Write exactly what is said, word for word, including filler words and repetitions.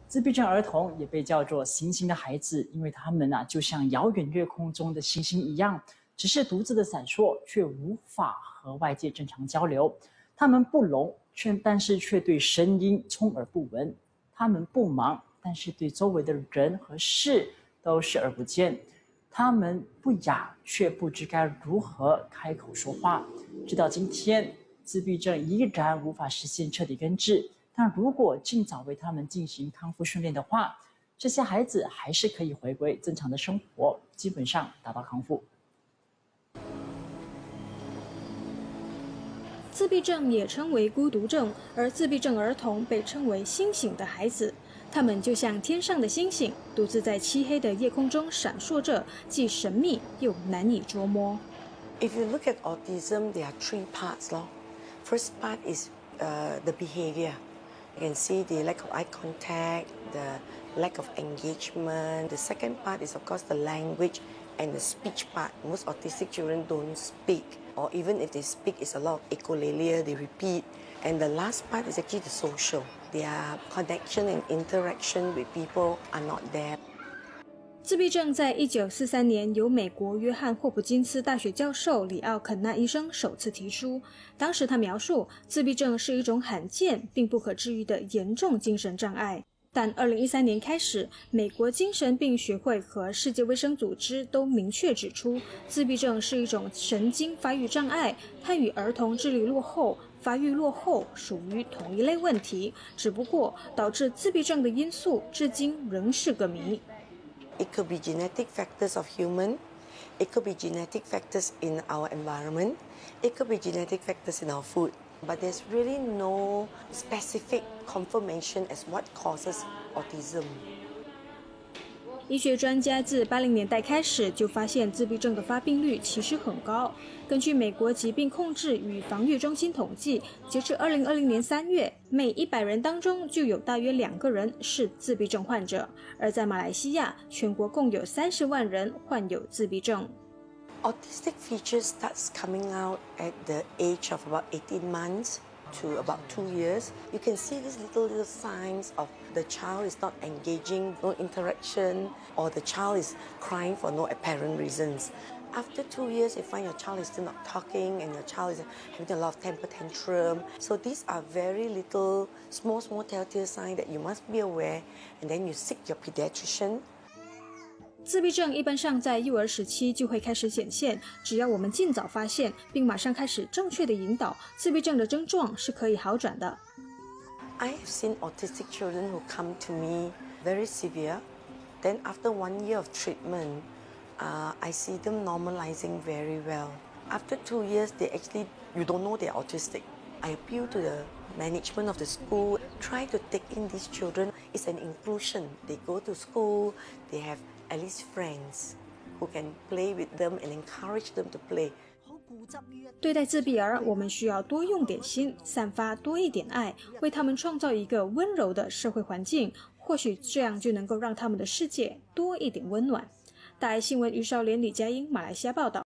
自闭症儿童也被叫做星星的孩子，因为他们啊就像遥远月空中的星星一样，只是独自的闪烁，却无法和外界正常交流。他们不聋，却但是却对声音充耳不闻；他们不盲，但是对周围的人和事都视而不见。他们不哑，却不知该如何开口说话。直到今天，自闭症依然无法实现彻底根治。但如果尽早为他们进行康复训练的话，这些孩子还是可以回归正常的生活，基本上达到康复。 自闭症也称为孤独症，而自闭症儿童被称为星星的孩子。他们就像天上的星星，独自在漆黑的夜空中闪烁着，既神秘又难以捉摸。 If you look at autism, there are three parts. Lor. First part is uh, the behavior. You can see the lack of eye contact, the lack of engagement. The second part is, of course, the language and the speech part. Most autistic children don't speak, or even if they speak, it's a lot of echolalia, they repeat. And the last part is actually the social. Their connection and interaction with people are not there. 自闭症在一九四三年由美国约翰霍普金斯大学教授里奥肯纳医生首次提出。当时他描述自闭症是一种罕见并不可治愈的严重精神障碍。但二零一三年开始，美国精神病学会和世界卫生组织都明确指出，自闭症是一种神经发育障碍，它与儿童智力落后、发育落后属于同一类问题，只不过导致自闭症的因素至今仍是个谜。 It could be genetic factors of human. It could be genetic factors in our environment. It could be genetic factors in our food. But there's really no specific confirmation as what causes autism. 医学专家自八零年代开始就发现自闭症的发病率其实很高。根据美国疾病控制与防御中心统计，截至二零二零年三月，每一百人当中就有大约两个人是自闭症患者。而在马来西亚，全国共有三十万人患有自闭症。 Autistic features starts coming out at the age of about eighteen months to about two years. You can see these little little signs of the child is not engaging, no interaction, or the child is crying for no apparent reasons. After two years, you find your child is still not talking and your child is having a lot of temper tantrum. So these are very little, small, small telltale signs that you must be aware, and then you seek your pediatrician. 自闭症一般上在幼儿时期就会开始显现，只要我们尽早发现，并马上开始正确的引导，自闭症的症状是可以好转的。 I have seen autistic children who come to me very severe. Then after one year of treatment, uh, I see them normalizing very well. After two years, they actually, you don't know they're autistic. I appeal to the management of the school, try to take in these children. It's an inclusion. They go to school, they have at least friends who can play with them and encourage them to play. 对待自闭儿，我们需要多用点心，散发多一点爱，为他们创造一个温柔的社会环境，或许这样就能够让他们的世界多一点温暖。大爱新闻于少莲、李佳英，马来西亚报道。